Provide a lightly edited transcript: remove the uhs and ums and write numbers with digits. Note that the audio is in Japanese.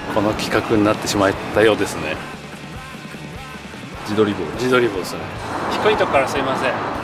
この企画になってしまったようですね。 自撮り棒自撮り棒ですね。低いとこからすいません。